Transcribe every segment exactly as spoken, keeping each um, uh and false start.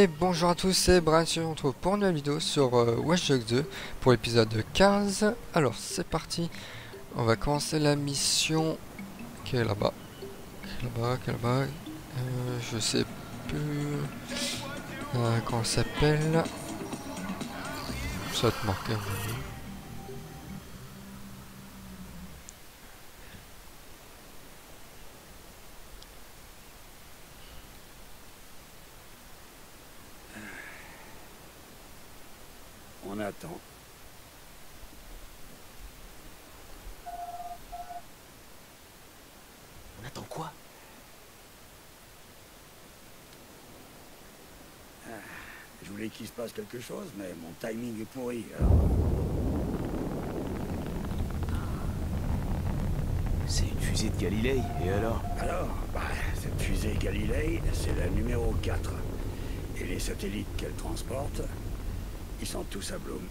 Et bonjour à tous, c'est Brian, on se retrouve pour une nouvelle vidéo sur euh, Watch Dogs deux pour l'épisode quinze. Alors c'est parti, on va commencer la mission qui est là-bas. Qui est là-bas, qui est là-bas. Euh, je sais plus euh, comment ça s'appelle. Ça va te marquer. On attend. On attend quoi? Ah, je voulais qu'il se passe quelque chose, mais mon timing est pourri, alors... C'est une fusée de Galilée, et alors? Alors, bah, cette fusée Galilei, c'est la numéro quatre. Et les satellites qu'elle transporte, ils sont tous à Bloom.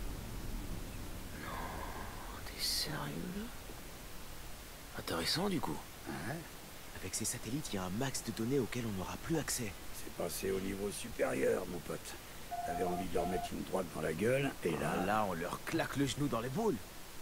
T'es sérieux là? Intéressant du coup. Hein? Avec ces satellites, il y a un max de données auxquelles on n'aura plus accès. C'est passé au niveau supérieur, mon pote. T'avais envie de leur mettre une droite dans la gueule, et là... Ah, là, on leur claque le genou dans les boules.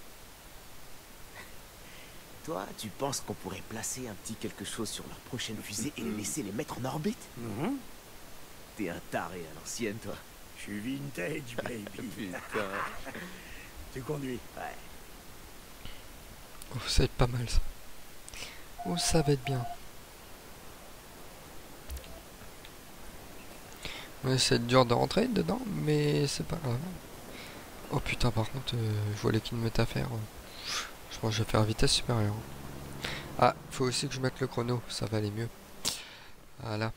Toi, tu penses qu'on pourrait placer un petit quelque chose sur leur prochaine fusée et les laisser les mettre en orbite? Mm-hmm. T'es un taré à l'ancienne, toi. Je suis vintage, baby. Putain. Tu conduis? Ouais. Oh, ça va être pas mal ça. Oh, ça va être bien. Ouais, c'est dur de rentrer dedans, mais c'est pas grave. Oh putain, par contre, euh, je vois les kilomètres à faire. Je pense que je vais faire vitesse supérieure. Ah, faut aussi que je mette le chrono, ça va aller mieux. Voilà.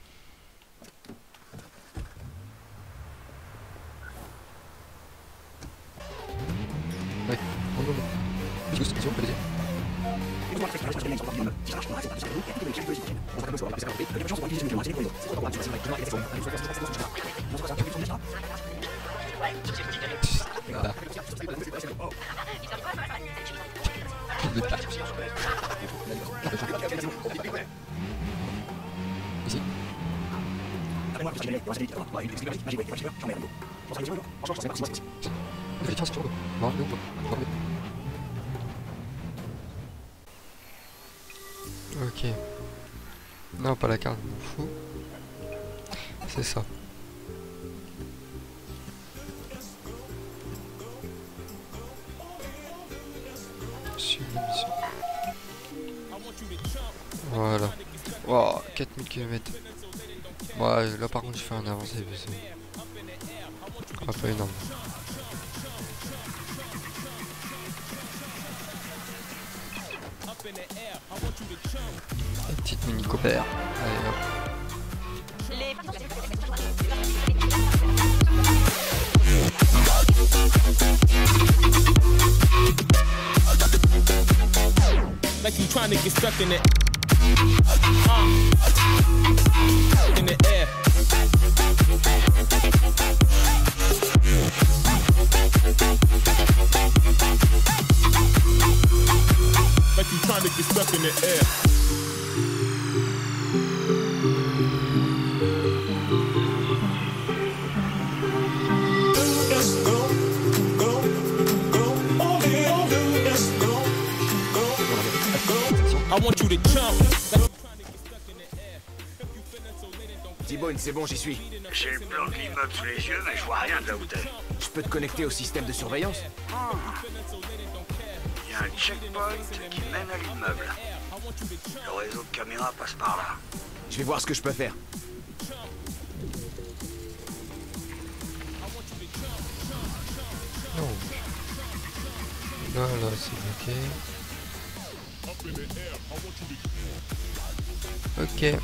Ouais, on va voir. Juste, on peut le dire. Voilà. Ici. Ok. Non, pas la carte, je m'en fous. C'est ça. Suivre la mission. Voilà. Wow, quatre mille kilomètres. Ouais, là par contre je fais un avancé. Ah, pas énorme. Une petite mini copère. Allez hop. Like you trying to get stuck in it. Uh, in the air. Like you trying to get stuck in the air. I want you to jump. T-Bone, c'est bon, j'y suis. J'ai le plan de l'immeuble sous les yeux, mais je vois rien de là où t'es. Je peux te connecter au système de surveillance? Il y a un checkpoint qui mène à l'immeuble. Le réseau de caméras passe par là. Je vais voir ce que je peux faire. Donc. Là, là, c'est bloqué. Ok.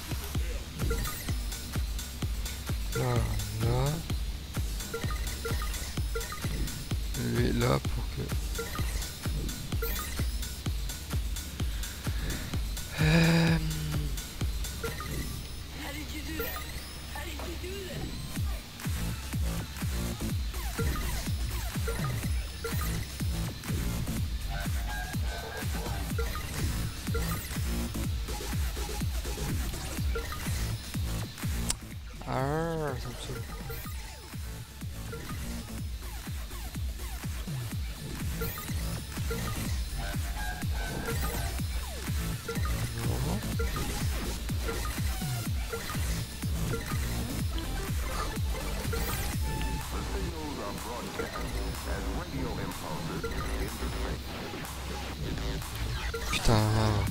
Voilà. Ah, ça me saoule. Putain.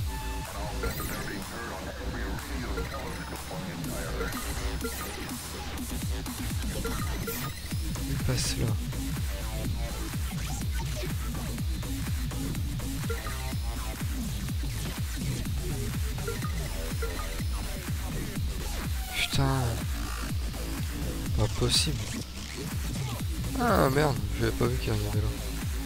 Il passe là. Putain. Pas possible. Ah merde, j'avais pas vu qu'il arrivait là.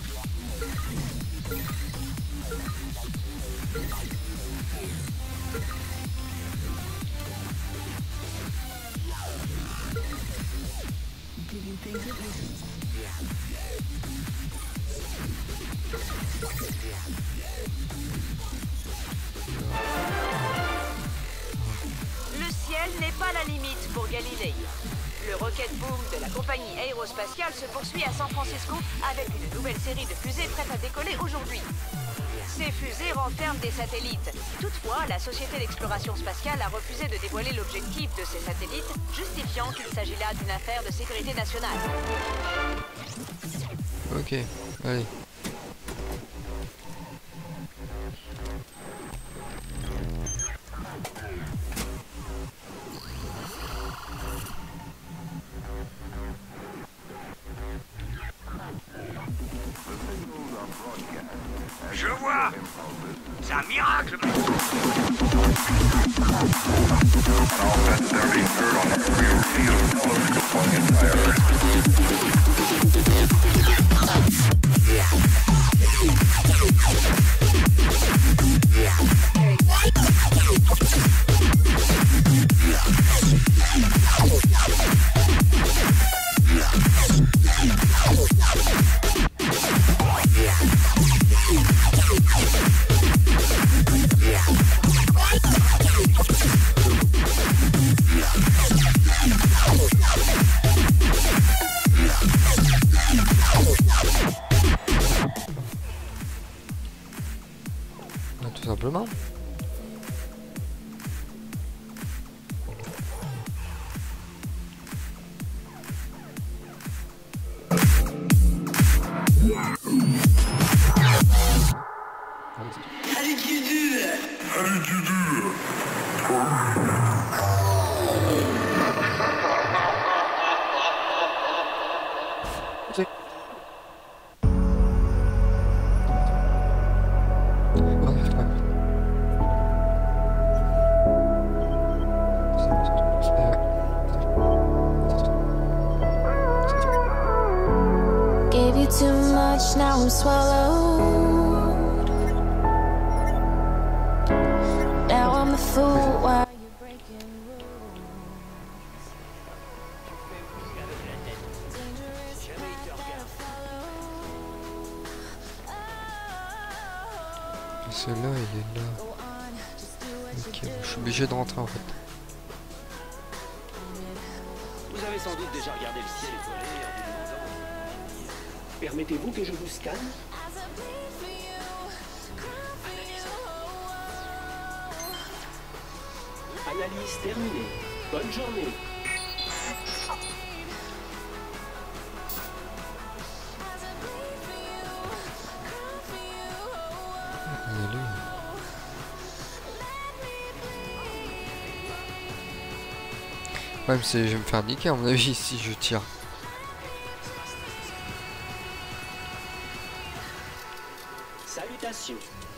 Le ciel n'est pas la limite pour Galilei. Le rocket boom de la compagnie aérospatiale se poursuit à San Francisco avec une nouvelle série de fusées prêtes à décoller aujourd'hui. Ces fusées renferment des satellites. Toutefois, la société d'exploration spatiale a refusé de dévoiler l'objectif de ces satellites, justifiant qu'il s'agit là d'une affaire de sécurité nationale. Ok, allez. Je vois. C'est un miracle. Tout simplement. Allez, du dur. Allez, du dur. C'est... Gave you too much, now I'm swallowed. Now I'm a fool while you're breaking rules. Dangerous path that I follow. Celui-là, il est là. Go on, just do what you Ok, do. je suis obligé de rentrer en fait. Vous avez sans doute déjà regardé le ciel étoilé en vous demandant... Permettez-vous que je vous scanne? As I bleed for you, cry for you. Analyse terminée. Bonne journée. As I bleed for you, cry for you. Il est lui. Ouais, mais c'est, je vais me faire niquer à mon avis si je tire. Salutations.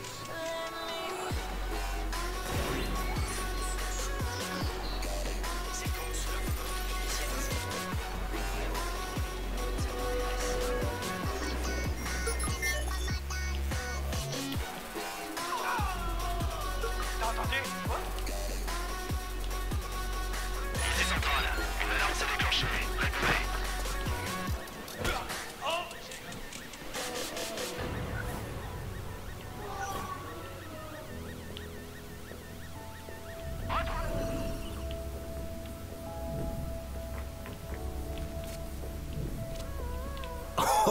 T'as entendu? Quoi? Unité centrale, une alarme s'est déclenchée. Répétez.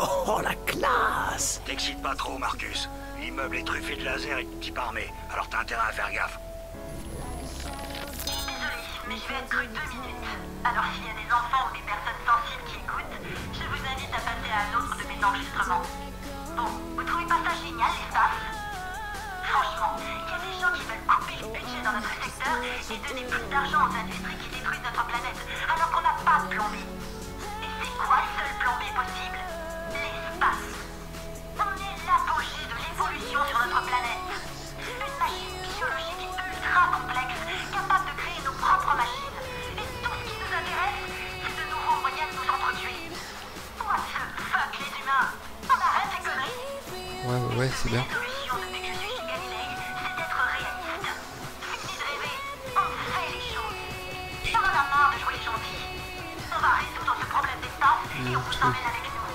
Oh, oh, la classe! T'excites pas trop, Marcus. L'immeuble est truffé de lasers et de types armés, alors t'as intérêt à faire gaffe. Mais je vais être que deux minutes. Alors s'il y a des enfants ou des personnes sensibles qui écoutent, je vous invite à passer à un autre de mes enregistrements. Bon, vous trouvez pas ça génial, l'espace? Franchement, il y a des gens qui veulent couper le budget dans notre secteur et donner plus d'argent aux industries qui détruisent notre planète, alors qu'on n'a pas de plan B. Et c'est quoi le seul plan B possible? L'espace. On est l'apogée de l'évolution sur notre planète. Une machine biologique ultra complexe, capable de créer nos propres machines. Et tout ce qui nous intéresse, c'est de nouveaux moyens de nous entretuer. What the fuck, les humains? On arrête les conneries. Ouais, ouais, ouais, c'est bien. La solution depuis que je suis chez Galilei, c'est d'être réaliste. Fini de rêver, on fait les choses. On en a marre de jouer les gentils. On va résoudre ce problème d'espace et on vous emmène avec nous.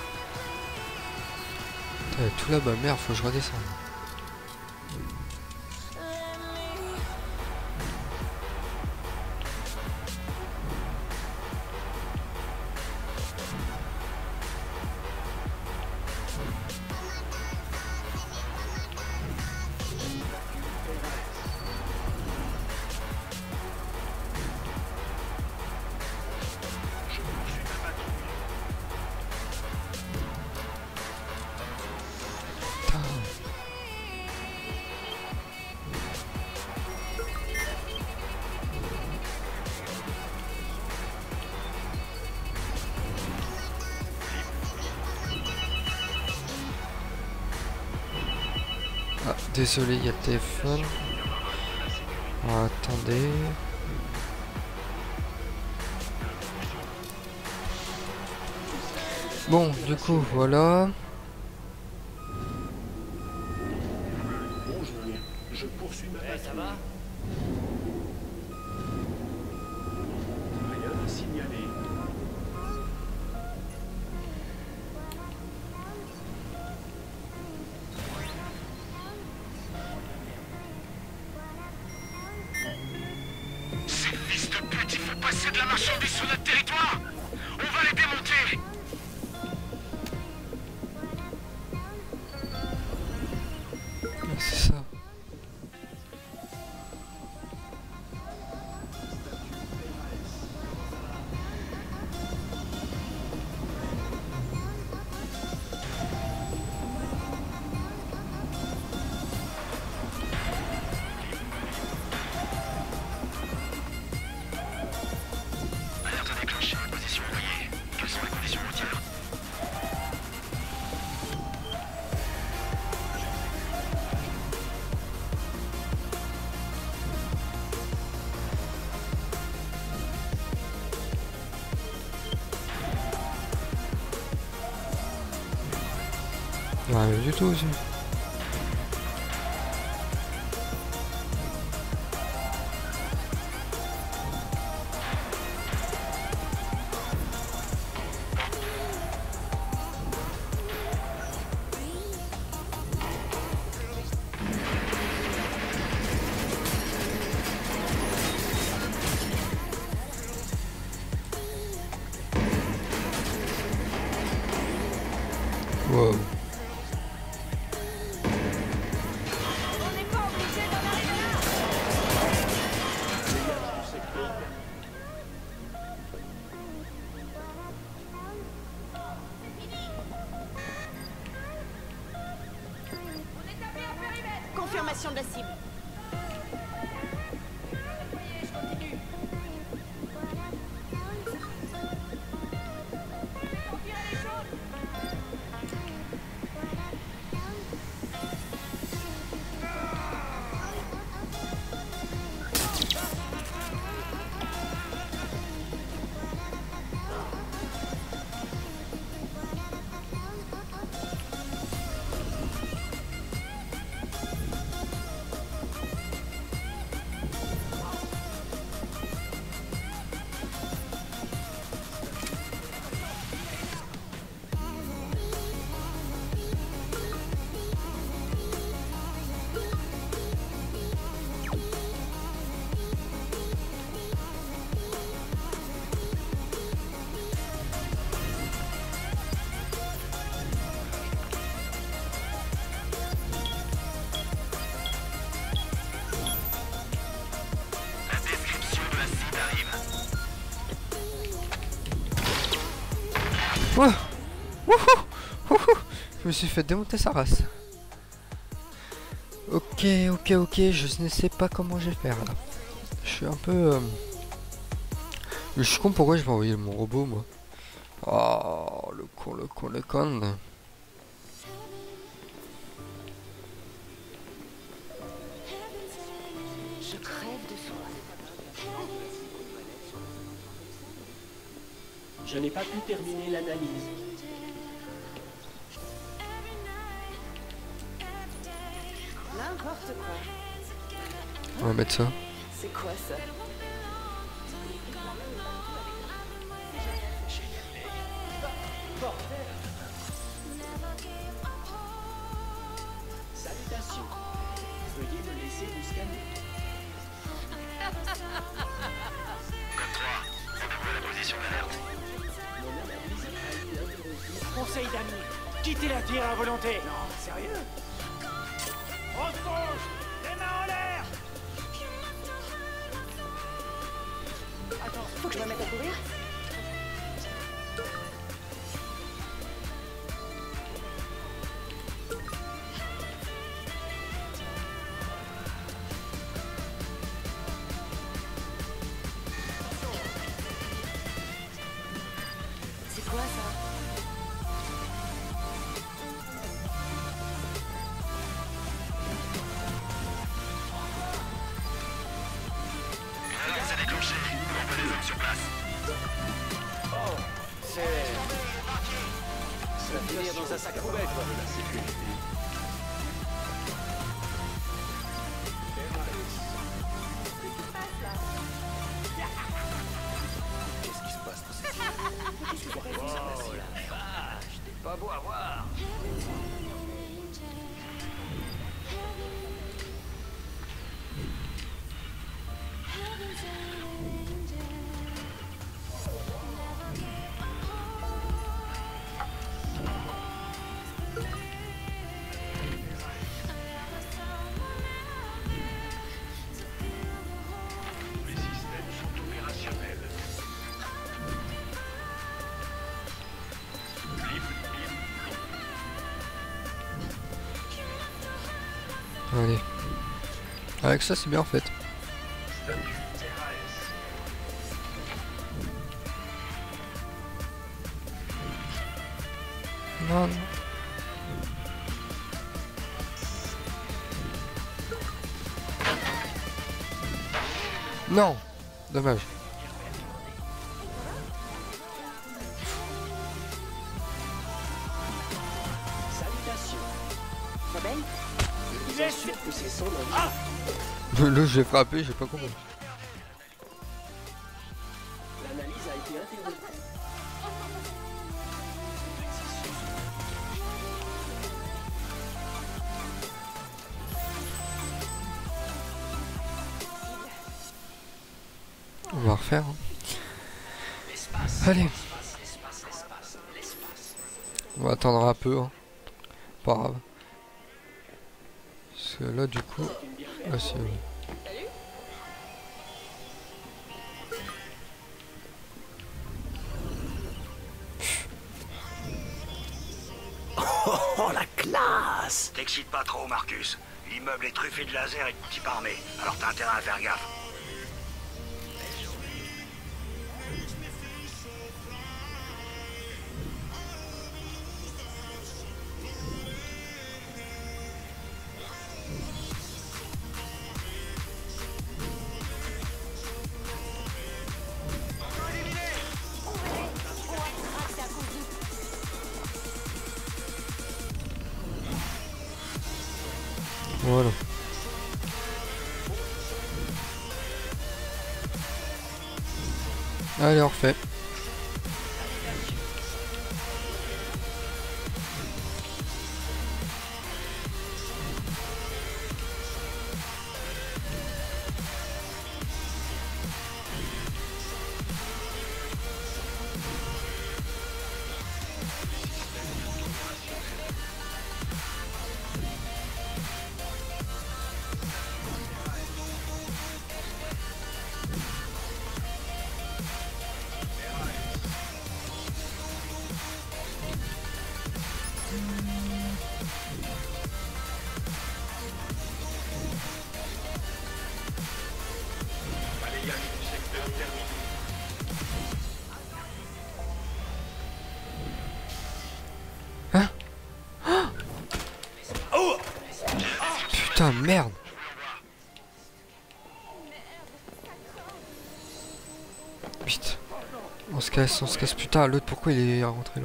Putain, tout là-bas, merde, faut que je redescende. Ah, désolé, il y a le téléphone. Ah, attendez. Bon, du coup, voilà. Bonjour, je poursuis ma patrouille. Ça va? Rien à signaler. Ces fils de pute, il faut passer de la marchandise sur notre territoire! On va les démonter! Ah, c'est ça. Alerte déclenchée, position envoyée. Quelles sont les conditions routières? Ouais, rien du tout aussi. Wow. On n'est pas obligé d'en arriver là. On établit un périmètre. Confirmation de la cible. Voyez, je continue. Empirez les choses. Ouh. Wouhou. Wouhou. Je me suis fait démonter sa race. Ok, ok, ok, je ne sais pas comment je vais faire là. Je suis un peu... Euh... Je suis con, pourquoi je vais envoyer mon robot moi. Oh, le con, le con, le con. Je crève de soif. Je n'ai pas pu terminer l'analyse. N'importe quoi. On va mettre ça. C'est quoi ça? Salutations. Veuillez me laisser vous scanner. Mon analyse a été interrompue. Conseil d'amis, quittez la tire à volonté. Non, sérieux? On se bouge, les mains en l'air. Attends, faut que je me mette à courir? C'est quoi ça? C'est... Ça va finir dans un sac à poubelle, quoi. Qu'est-ce qui se passe dans cette île? Qu'est-ce que vous rêvez, ça passe là? C'était pas beau à voir. Allez. Avec ça c'est bien en fait. Non, non. Non. Dommage. Salutations. Ça belle? Bien sûr que c'est son nom. Ah! Là j'ai frappé, j'ai pas compris. L'analyse a été interrompue. On va refaire. Hein. Allez. On va attendre un peu. Hein. Pas grave. Parce que là du coup... Ah, c'est... Oh, la classe! T'excites pas trop, Marcus. L'immeuble est truffé de lasers et de types armés, alors t'as intérêt à faire gaffe. Voilà. Allez, on refait. Putain, merde. Vite. On se casse, on se casse. Putain, l'autre, pourquoi il est rentré là?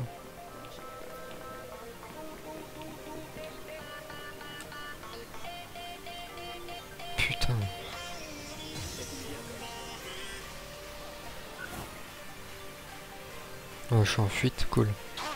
Putain. Oh, je suis en fuite, cool.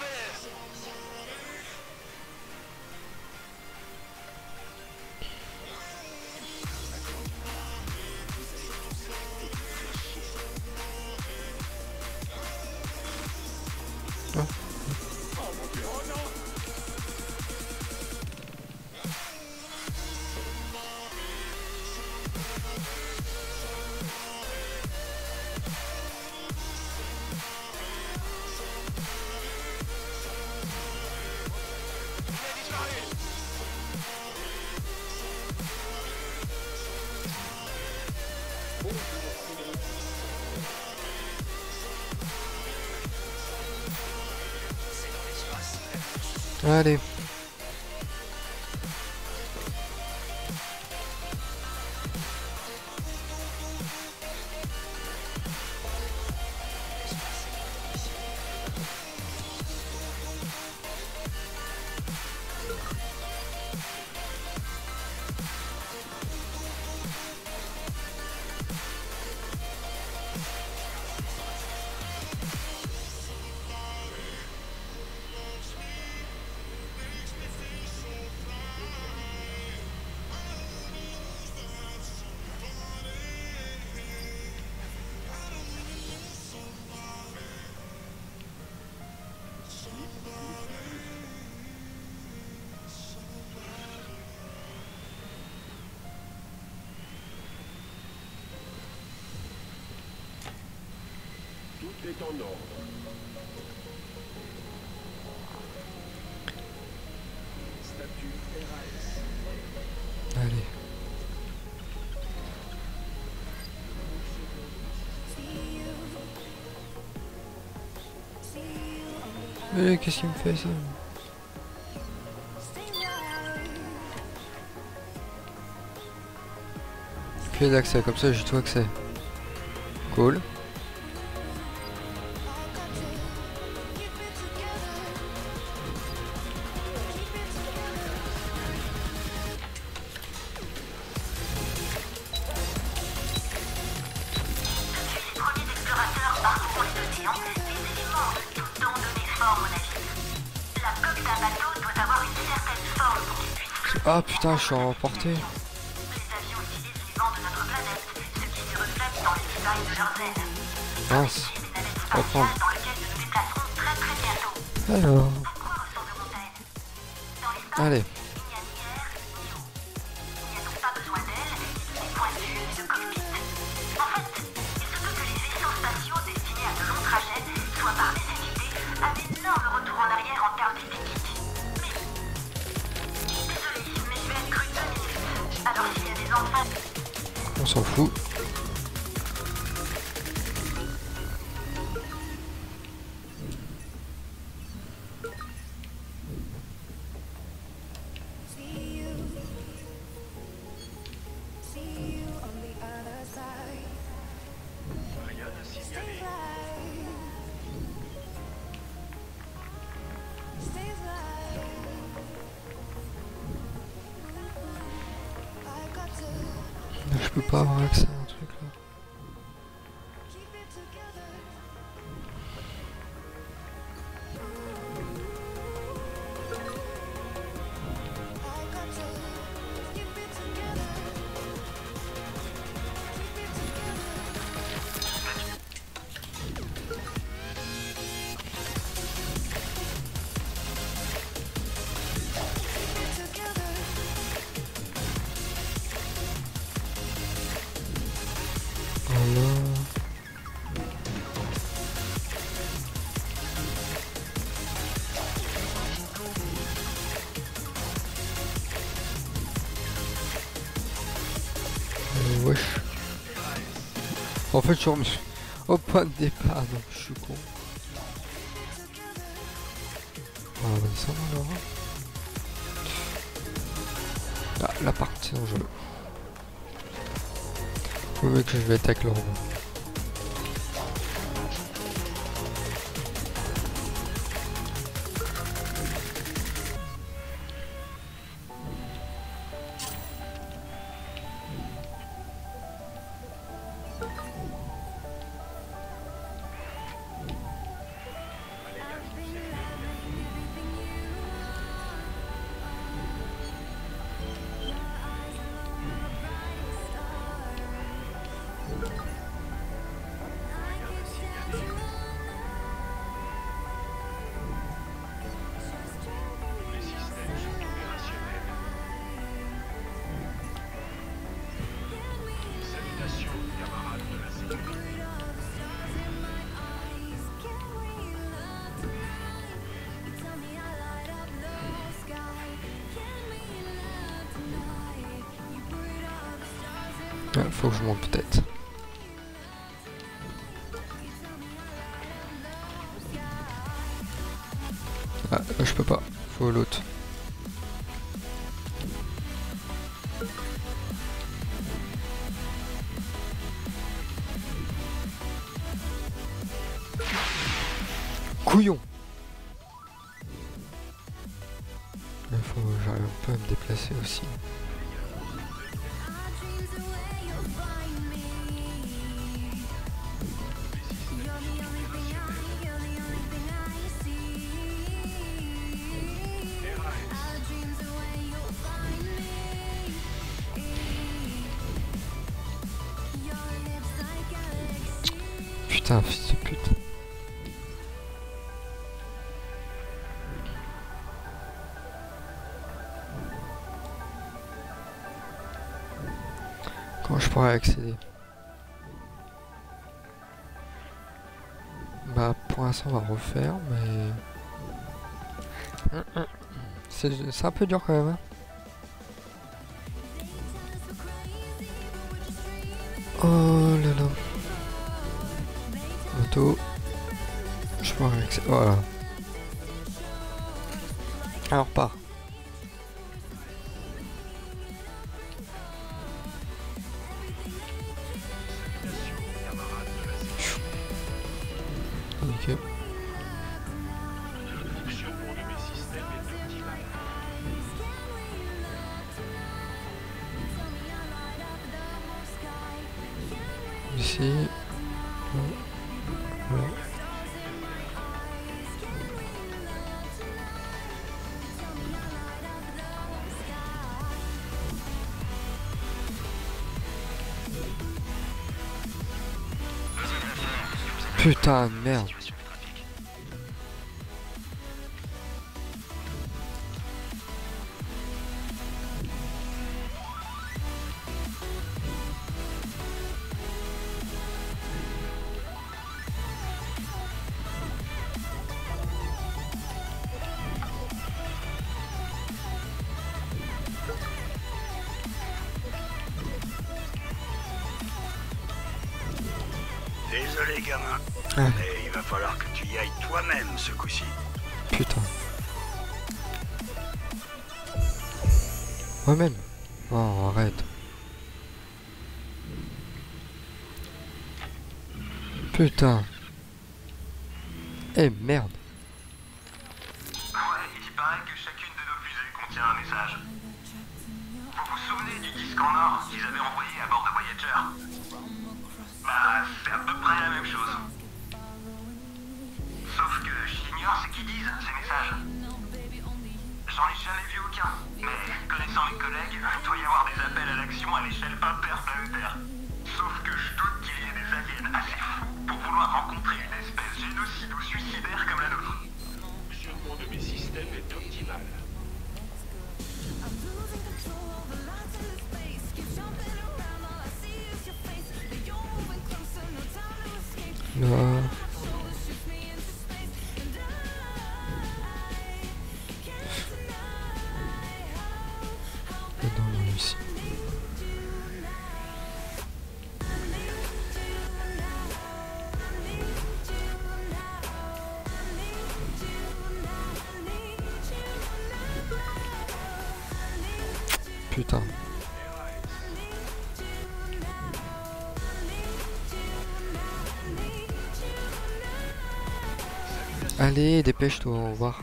Allez. Tout est en ordre. Statut R A S. Allez. Mais qu'est-ce qu'il me fait ça? Clé d'accès, comme ça j'ai tout accès. Cool. Ah putain, je suis emporté. Mince. On va prendre. Alors. Allez. On s'en fout. Je peux pas avoir accès à un truc là. Euh, wesh. En fait, je suis remis au point de départ, donc je suis con. On va descendre alors. Ah, là par contre c'est dangereux. Oui, oui, que je vais attaquer le robot. Ah, faut que je monte peut-être. Ah, là, je peux pas. Faut l'autre. Couillon. Il faut que j'arrive un peu à me déplacer aussi. Putain, fils de pute. Comment je pourrais accéder? Bah pour l'instant on va refaire mais... C'est un peu dur quand même hein. Oh là là. Auto. Je pourrais accéder. Voilà. Alors pas. Ok. Ici. Voilà. Putain de merde. Désolé gamin, Ah. mais il va falloir que tu y ailles toi-même ce coup-ci. Putain. Moi-même. Oh, arrête. Putain. Eh merde. Ouais, il paraît que chacune de nos fusées contient un message. Vous vous souvenez du disque en or qu'ils avaient envoyé à bord de Voyager? Bah, c'est à peu près la même chose. Sauf que j'ignore ce qu'ils disent, ces messages. J'en ai jamais vu aucun, mais connaissant mes collègues, il doit y avoir des appels à l'action à l'échelle interplanétaire. Sauf que je doute qu'il y ait des aliens assez fous pour vouloir rencontrer une espèce génocide ou suicidaire comme la nôtre. Le fonctionnement de mes systèmes est optimal. Là. Et dans le ici. Putain. Allez, dépêche-toi, on va voir.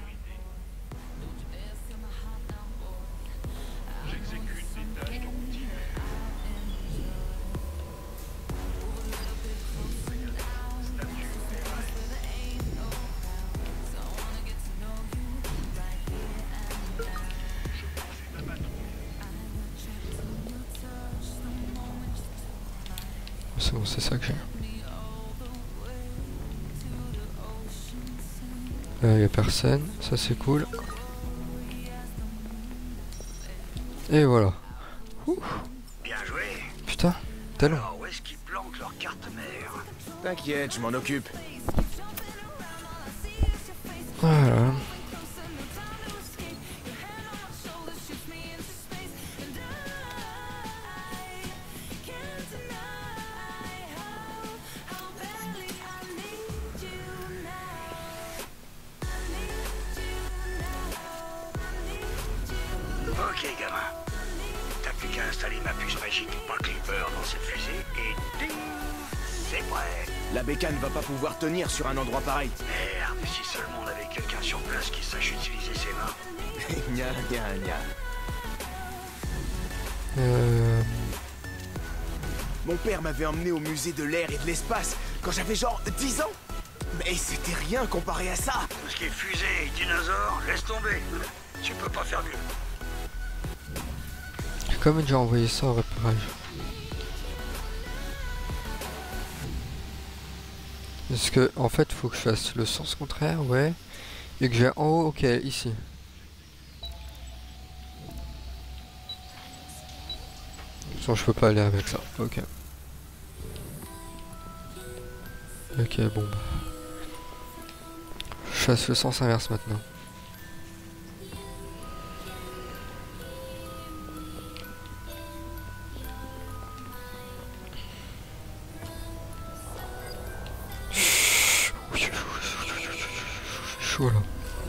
C'est bon, c'est ça que j'ai. Là, y a personne, ça c'est cool. Et voilà. Ouh. Bien joué. Putain, talon. Alors, où est-ce qu'ils planquent leur carte mère? T'inquiète, je m'en occupe. Voilà. Ok, gamin. T'as plus qu'à installer ma puce magique par Clipper dans cette fusée et ding, c'est prêt. La bécane va pas pouvoir tenir sur un endroit pareil. Merde, si seulement on avait quelqu'un sur place qui sache utiliser ses mains. Gna gna gna. Euh... Mon père m'avait emmené au musée de l'air et de l'espace quand j'avais genre dix ans. Mais c'était rien comparé à ça. Tout ce qui est fusée et dinosaures, laisse tomber. Tu peux pas faire mieux. J'ai quand même déjà envoyé ça au repérage. Parce que en fait faut que je fasse le sens contraire, ouais. Et que j'ai en haut, ok, ici. Sinon je peux pas aller avec ça, ok. Ok, bon bah. Je fasse le sens inverse maintenant. Chaud là.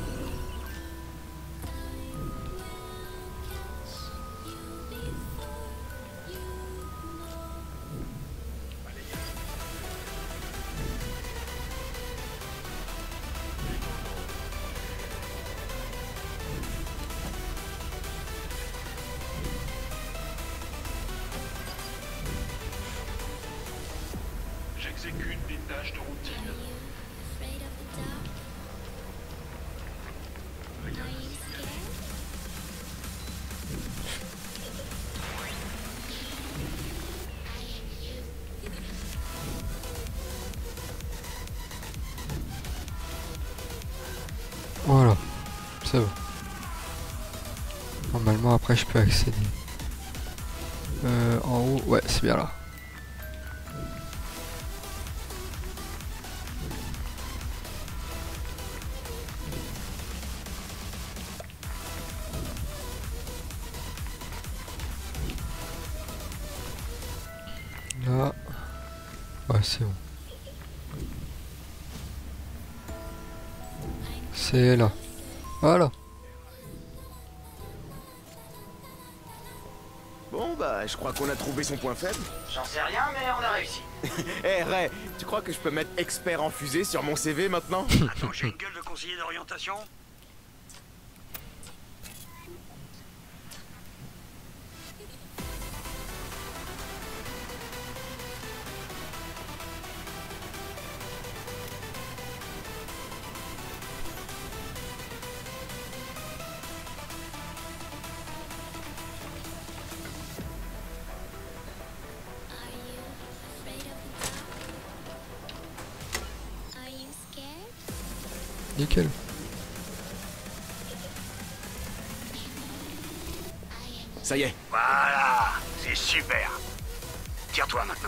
J'exécute des tâches de routine. Voilà, c'est bon. Normalement après je peux accéder. Euh, en haut, ouais c'est bien là. Là, ouais c'est bon. C'est là. Voilà. Bon bah, je crois qu'on a trouvé son point faible. J'en sais rien, mais on a réussi. Eh Ray, tu crois que je peux mettre expert en fusée sur mon C V maintenant? Attends, j'ai une gueule de conseiller d'orientation. Nickel. Ça y est. Voilà, c'est super. Tire-toi maintenant.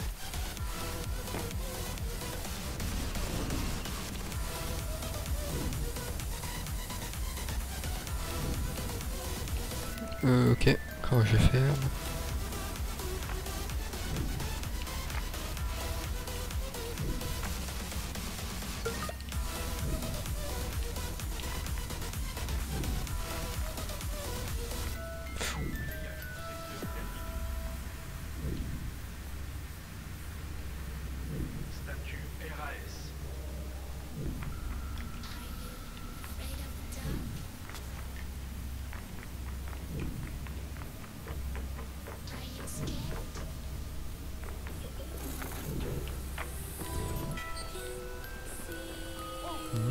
Euh, ok. Comment je vais faire?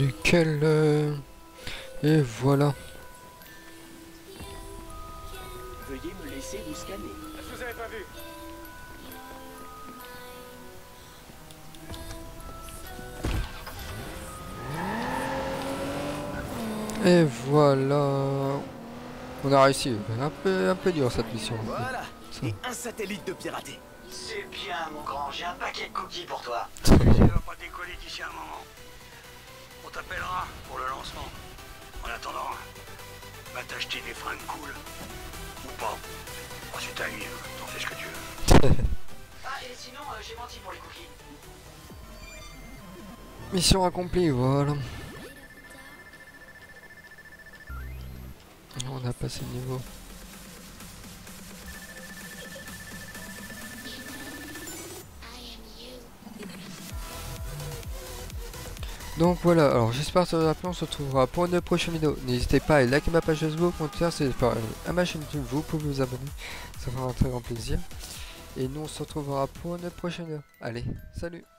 Nickel. euh, Et voilà. Veuillez me laisser vous scanner. Je vous avais pas vu. Et voilà. On a réussi. Un peu, un peu dur cette mission. Voilà. Et un satellite de piraté. C'est bien, mon grand, j'ai un paquet de cookies pour toi. Ça va pas décoller d'ici un moment. On t'appellera pour le lancement. En attendant, va t'acheter des fringues cool. Ou pas. Ensuite t'as lui, t'en fais ce que tu veux. Ah, et sinon, euh, j'ai menti pour les cookies. Mission accomplie, voilà. On a passé le niveau. Donc voilà, alors j'espère que ça vous a plu, on se retrouvera pour une prochaine vidéo. N'hésitez pas à liker ma page Facebook, commentaire, c'est pas à ma chaîne YouTube, vous pouvez vous abonner, ça fera un très grand plaisir. Et nous on se retrouvera pour une prochaine vidéo. Allez, salut!